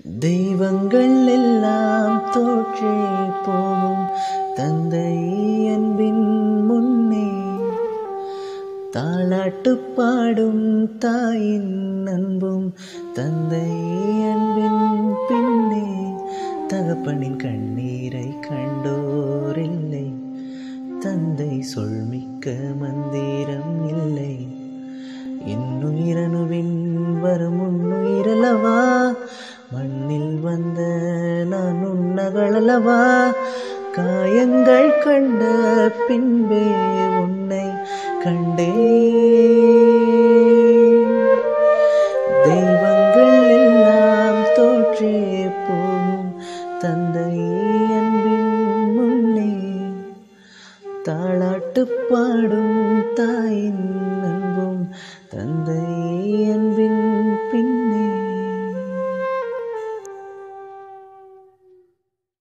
தெய்வங்கள் எல்லாம் தோற்றே போகும் தந்தை அன்பின் முன்னே, தாளாட்டு பாடும் தாயின் அன்பும் தந்தை அன்பின் பின்னே. தகப்பனின் கண்ணீரை கண்டோரில்லை, தந்தை சொல்மிக்க மந்திரம் இல்லை. இன்னுயிரணுவின் வரும் உன்னுயிரல்லவா, மண்ணில் வந்த நான் உன்னகளவா. காயங்கள் கண்ட பின்பே உன்னை கண்டே. தெய்வங்கள் எல்லாம் தோற்றே போகும் தந்தை அன்பின் முன்னே, தாளாட்டு பாடும் தாய்